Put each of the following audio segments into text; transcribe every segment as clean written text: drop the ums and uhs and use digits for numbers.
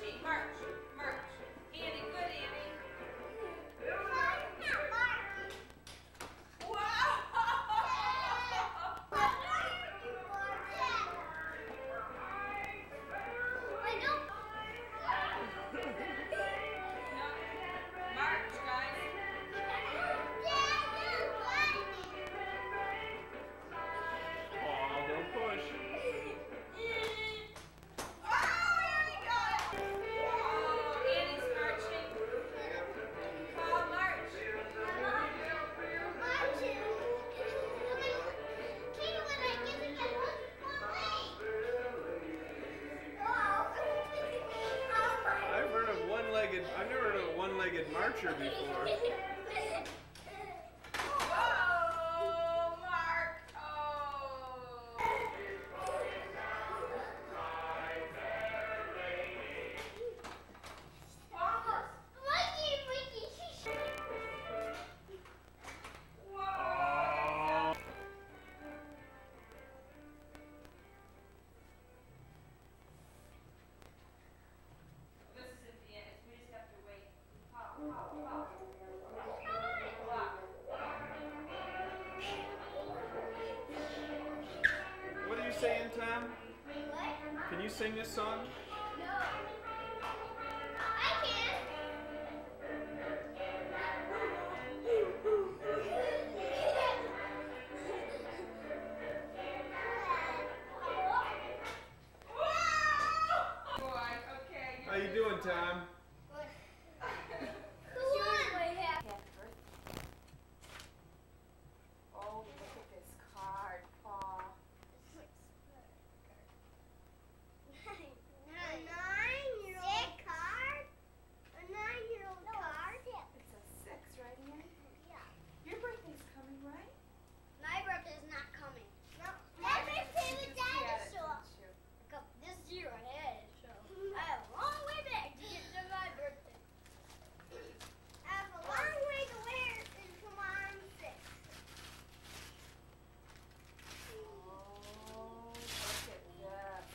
Marchie, march, march. Andy, good Andy. March, guys. Oh, don't push. Annie's marching. Paul, march. I've never heard of a one-legged marcher before. Oh, Mark. Oh. Whoa. This isn't the end. We just have to wait. Pop, pop, pop. What are you saying, Tom? What? Can you sing this song? No. I can. Boy, okay. How you doing, Tom? Who won? Oh, look at this card, Paul. A 9-year-old card? A 9-year-old card? It's a 6, right, Annie? Yeah. Your birthday's coming, right? My birthday's not coming. No. My birthday was You just had it, dinosaur. didn't you? This year I had it, so I have a long way back to get to my birthday. I have a long way to wear until I'm 6. Oh, look at this.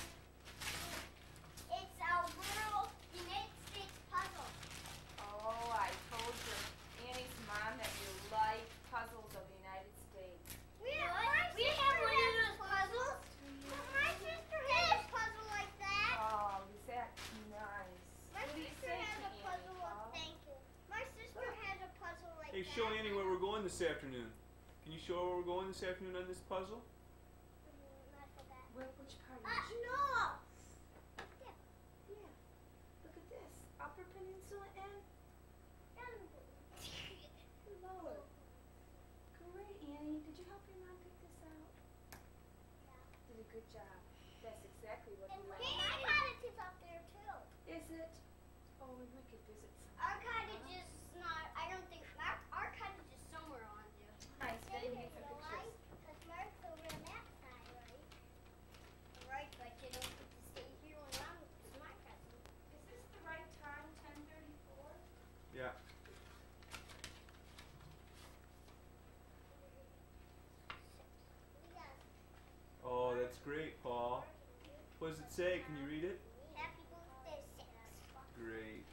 It's a little United States puzzle. Oh, I told your Annie's mom that you like puzzles of the United States. We have one of those puzzles. My sister has a puzzle like that. Oh, is that nice? My What do you sister say has to a Annie, puzzle. Paul? Thank you. My sister has a puzzle like Hey, that. show Annie where we're going this afternoon. Can you show her where we're going this afternoon on this puzzle? I forgot. Which part? Are you No. Yeah. Look at this. Upper Peninsula and lower. Great, Annie. Did you help your mom pick this out? Did a good job. That's exactly what And we Hey, want. our cottage is up there too. Is it? Oh, we could visit some. Our cottage is not. I don't think our cottage is somewhere on there. Nice. Stay Getting here, some you know pictures. why? 'Cause Mark's over on that side, right? Right, but you don't get to stay here when I'm. It's my present. Is this the right time? 10:34. Yeah. Yes. Oh, that's great, Paul. What does it say? Can you read it? Happy birthday, 6. Great.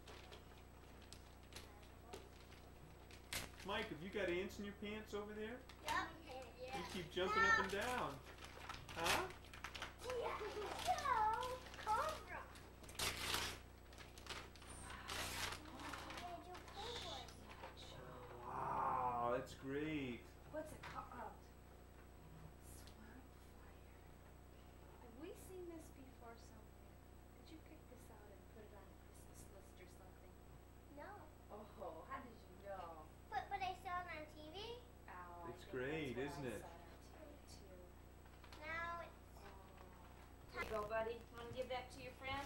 Mike, have you got ants in your pants over there? Yep. You keep jumping up and down. Huh? Cobra. Wow, that's great. What's it called? Swamp fire. Have we seen this before somewhere? Did you pick this out and put it on a Christmas list or something? No. Oh, how did you know? But I saw it on TV. Oh, It's great, isn't it? Now it's. Here you go, buddy. Want to give that to your friend?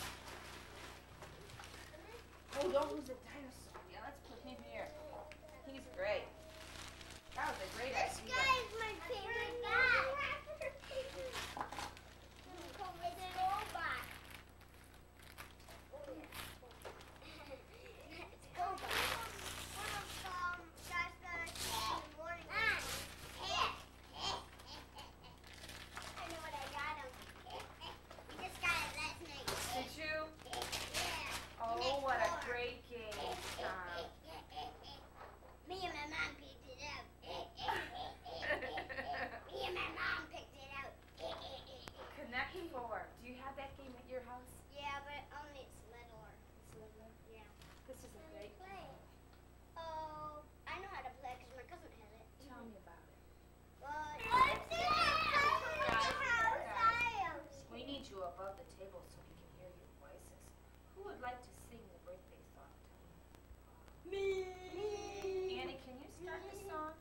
Oh, don't lose the dinosaur. Yeah, let's put him here. He's great. That was a great This idea. guy is my favorite guy. It's a robot. It's Boba. One of guys that I see in the morning. I know what I got him. We just got it last night. Did you? This is a great game. Oh, I know how to play because my cousin has it. Tell me about it. We need you above the table so we can hear your voices. Who would like to sing the birthday song? Me. Annie, can you start the song?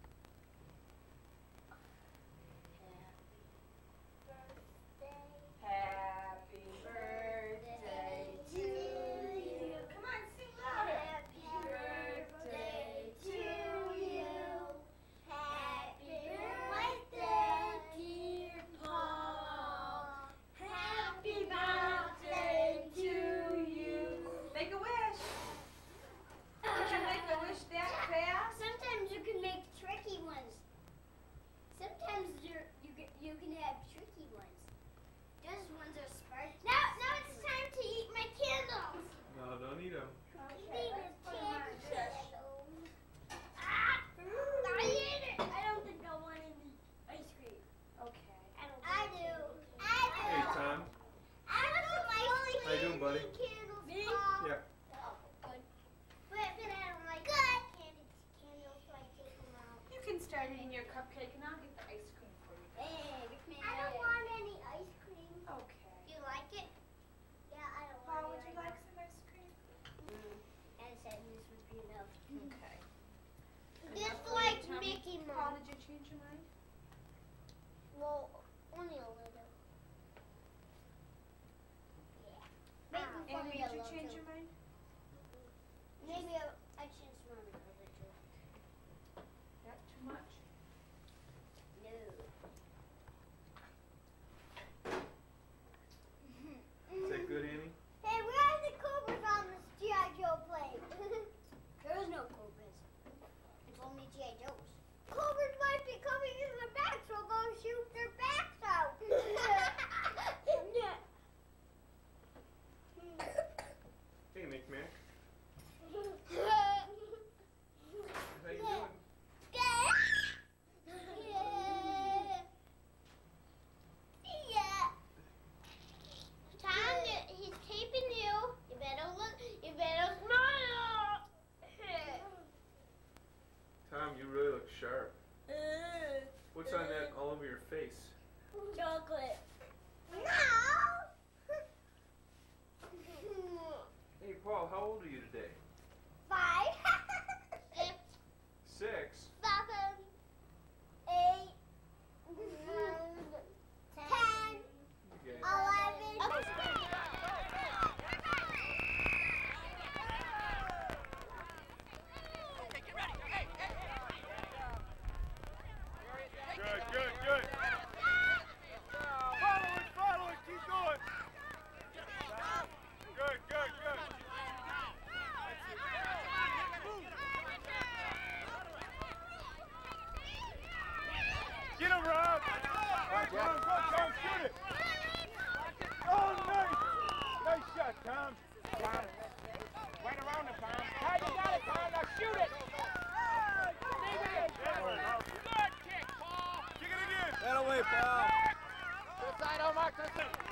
Happy birthday to you. Come on, sing louder. Happy birthday to you. Happy birthday, dear Paul. Happy birthday to you. Make a wish. Could you make a wish that fast? Sometimes you can make tricky ones. Sometimes you can have tricky ones. Those ones are sparkly. Now it's time to eat my candles. No, don't eat them. Eat my candles. Ah! I ate it. I don't think I want any ice cream. Okay. I do. Hey, Tom. I want some ice cream. How you doing, buddy? Candles, Yeah. Oh, good. But I don't like candles, so I take them out. You can start eating your cupcake and I'll get the ice cream for you. I don't want any ice cream. Okay. You like it? Yeah, I don't want Paul, any would you like some ice cream? And said this would be enough. Okay. Just Enough for like your tummy? Mickey Paul, Mouse. did you change your mind? Well, only a little. Yeah. Maybe for Annie, me did a you little change too. your mind? Maybe I changed my mind a little too. Not too much. No. Is that good, Annie? Hey, where are the cobras on this G.I. Joe plane? There's no cobras. It's only G.I. Joes. Cobras might be coming in their backs, so go shoot their backs out. Hey, Mick-Mac. How you doing? Tom, he's taping you. You better look. You better smile. Tom, you really look sharp. What's on that all over your face? Chocolate. No. Hey, Paul, how old are you today? 5, 6, 6? 7, 8, 10, Okay. 11. Good. Follow it, keep going. Good. Get him, Rob. Go, shoot it. Oh, nice. Nice shot, Tom. Right around it, Tom. Hey, you got it, Tom. Now shoot it. Good kick, Paul. Kick it again. That away, Paul. Good side, Omar.